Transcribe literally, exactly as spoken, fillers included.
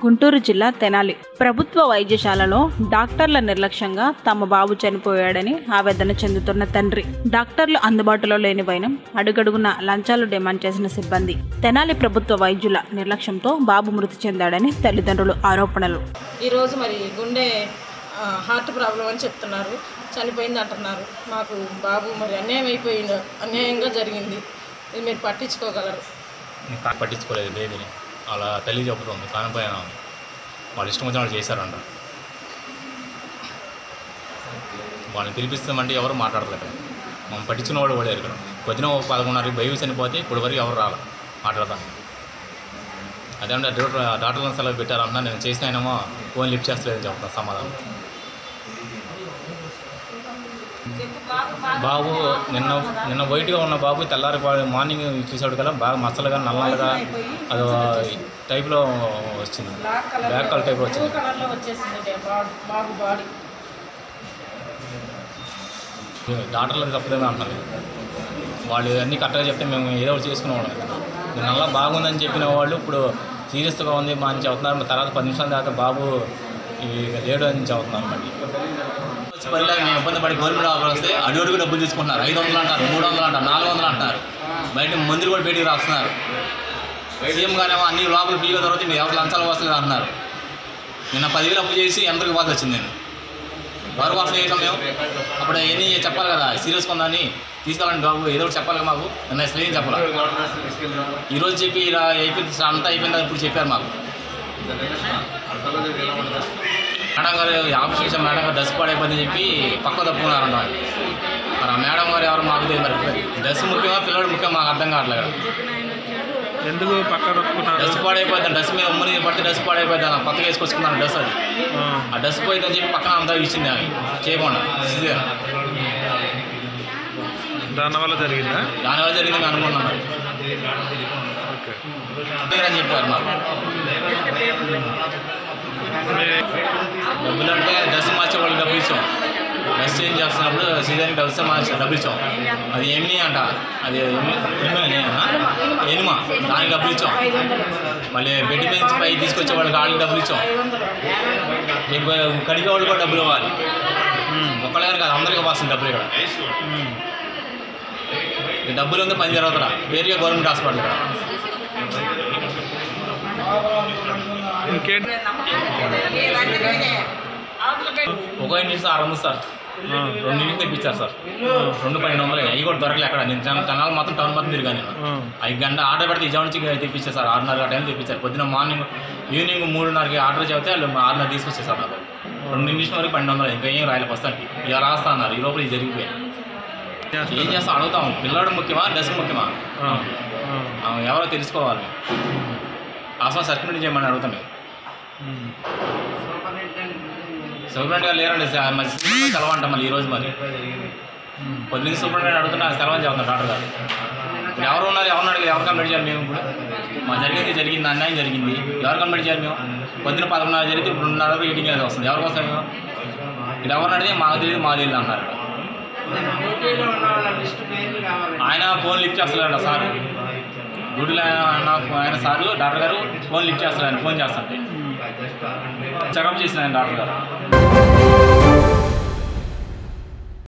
గుంటూరు జిల్లా తెనాలి ప్రభుత్వ వైద్యశాలలో డాక్టర్ల నిర్లక్ష్యంగా తమ బాబు చనిపోయాడని ఆవేదన చెందుతున్న తండ్రి. డాక్టర్లు అందుబాటులో లేని వైనం, అడుగడుగున లంచాలు డిమాండ్ చేసిన సిబ్బంది. తెనాలి ప్రభుత్వ వైద్యుల నిర్లక్ష్యంతో బాబు మృతి చెందాడని తల్లిదండ్రులు ఆరోపణలు. ఈరోజు మరి గుండె హార్ట్ ప్రాబ్లం అని చెప్తున్నారు, చనిపోయింది అంటున్నారు. మాకు బాబు మరి అన్యాయం అయిపోయింది, అన్యాయంగా జరిగింది. ఇది మీరు పట్టించుకోగలరు? పట్టించుకోలేదు బేబీని. అలా తల్లి చెబుతుంది కానిపోయినా వాళ్ళు ఇష్టం వచ్చిన వాళ్ళు చేశారంట. వాళ్ళని పిలిపిస్తామంటే ఎవరు మాట్లాడలేదు. మనం పట్టించుకున్న వాడు కూడా ఇక్కడ పొద్దున పదకొండున్నర బయలు చనిపోతే ఇప్పుడు వరకు ఎవరు రాలి మాట్లాడతాను. అదేమంటే డాక్టర్ డాక్టర్లను సెలవు పెట్టారన్నా, నేను చేసిన ఆయనేమో ఫోన్ లిఫ్ట్ చేస్తలేదని చెప్తాను సమాధానం. బాబు నిన్న నిన్న వైట్గా ఉన్న బాబు తెల్లారి మార్నింగ్ చూసాడు కదా, బాగా మచ్చలుగా నల్లగా అది టైప్లో వచ్చింది, బ్లాక్ కలర్ టైప్లో వచ్చింది. డాక్టర్లకు తప్పదేమో అంటారు. వాళ్ళు అన్నీ కరెక్ట్గా చెప్తే మేము ఏదో ఒకటి చేసుకునేవాళ్ళం కదా. నల్ల బాగుందని చెప్పిన వాళ్ళు ఇప్పుడు సీరియస్గా ఉంది మా అని చెబుతున్నారు. తర్వాత పది నిమిషాల దాకా బాబు ఈ లేడు అని చెబుతున్నారు. మళ్ళీ పనిలాగా మేము ఇబ్బంది పడి గవర్నమెంట్ ఆఫర్ వస్తే అడుగుడుగు డబ్బులు తీసుకుంటున్నారు. ఐదు వందలు అంటారు, మూడు వందలు అంటారు, నాలుగు వందలు అంటారు. బయట మందులు కూడా బయటికి రాస్తున్నారు. సీఎం గారేమో అన్ని లోపల ఫ్రీగా తర్వాత మీరు ఎవరు లంచాలు వస్తుంది అంటున్నారు. నిన్న పదివేలు అప్పు చేసి ఎంతకు ఇవ్వాల్సి వచ్చింది. నేను ఎవరు కోసం చేసాం మేము? అప్పుడు ఎన్ని చెప్పాలి కదా, సీరియస్గా ఉందని తీసుకెళ్ళండి బాబు, ఏదో ఒకటి చెప్పాలి మాకు. నిన్న అసలు ఏం చెప్పాలి. ఈరోజు చెప్పి ఇలా అయిపోయింది, అంతా అయిపోయింది ఇప్పుడు చెప్పారు మాకు. మేడం గారు ఆఫీస్ మేడం గారు డ్రెస్ పాడైపోయిందని చెప్పి పక్క తప్పుకున్నారంట. మరి ఆ మేడం గారు ఎవరు మాకు తెలియదు. మరి డ్రెస్ ముఖ్యమా పిల్లడు ముఖ్యం మాకు అర్థం కావట్లేదు. ఎందుకు పక్క తప్పుకున్నారు? డ్రెస్ పాడైపోయింది, డ్రెస్ మీద ఉమ్మని పడితే డ్రెస్ పాడైపోయింది, కొత్తగా వేసుకొచ్చుకున్నాను డ్రెస్. అది ఆ డ్రెస్ పోయిందని చెప్పి పక్కన అంతా ఇచ్చింది ఆమె చేయకుండా. దానివల్ల జరిగిందా? దానివల్ల జరిగిందని అనుకున్నాం. మరి అని చెప్పారు మాకు. డబ్బులు అంటే డ్రెస్ మార్చే వాళ్ళు డబ్బులు ఇచ్చాం. డ్రెస్ చేంజ్ చేస్తున్నప్పుడు సీజన్కి డ్రెస్ మార్చి డబ్బులు ఇచ్చాం. అది ఎన్ని అంట, అది ఎనిమా, దానికి డబ్బులు ఇచ్చాం. మళ్ళీ బెడ్ మీద పై తీసుకొచ్చే వాళ్ళకి వాళ్ళకి డబ్బులు ఇచ్చాం. కడిగే వాళ్ళు కూడా డబ్బులు ఇవ్వాలి. ఒక్కళ్ళ గారు కాదు, అందరికీ వస్తుంది డబ్బులు. ఇక్కడ ఈ డబ్బులు ఉంది పని జరుగుతుందా వేరుగా గవర్నమెంట్ హాస్పిటల్ ఇక్కడ. ఇంకేంటి ఒక ఇంటి ఆరు వందలు సార్, రెండు ఇంటికి తెప్పించారు సార్. రెండు పన్నెండు వందలు అవి కూడా దొరకలేదు ఎక్కడ. నేను తెనాలి మొత్తం టౌన్ మొత్తం తిరిగాను. ఐదు గంట ఆర్డర్ పెడితే విజయవాడ నుంచి తెప్పించారు సార్. ఆరున్నర టైం తెప్పించారు. పొద్దున మార్నింగ్ ఈవినింగ్ మూడున్నరకి ఆర్డర్ చెబితే వాళ్ళు ఆరున్నర తీసుకొచ్చేసారు నాకు. రెండు నిమిషం వరకు పన్నెండు వందలు ఇంకా ఏం రాయలే వస్తానికి. ఇలా రాస్తా అన్నారు. ఈ లోపల ఇది జరిగిపోయింది. ఏం చేస్తాం అడుగుతాం, పిల్లడు ముఖ్యమా డ్రెస్ ముఖ్యమా ఎవరో తెలుసుకోవాలి. అసలు సస్పెండ్ చేయమని అడుగుతాం. మేము సూపరింటెండెంట్ లేరండి, సెలవు అంటాం. మళ్ళీ ఈరోజు మరి పొద్దున్న సూపరింటెండెంట్ అడుగుతున్నా సెలవు అని చెప్తాను డాక్టర్ గారు. ఇప్పుడు ఎవరు ఉన్నారు, ఎవరిని అడిగి ఎవరు కంప్లీట్ చేయాలి మేము? ఇప్పుడు మా జరిగింది జరిగింది అన్యాయం జరిగింది, ఎవరు కంప్లీట్ చేయాలి మేము? పొద్దున్న పదకొండున్నర జరిగితే ఇప్పుడు రెండున్నర ఎయిటింగ్ అనేది వస్తుంది. ఎవరి కోసం మేము? ఇక్కడ ఎవరిని అడిగి మాకు తెలియదు మాకు తెలియదు అన్నారు. ఆయన ఫోన్ లిఫ్ట్ చేస్తలేడు సార్. డ్యూటీలో ఆయన సారు డాక్టర్ గారు ఫోన్ లిఫ్ట్ చేస్తారు. ఆయన ఫోన్ చేస్తాంటే చెకప్ చేసిన ఆయన డాక్టర్ గారు.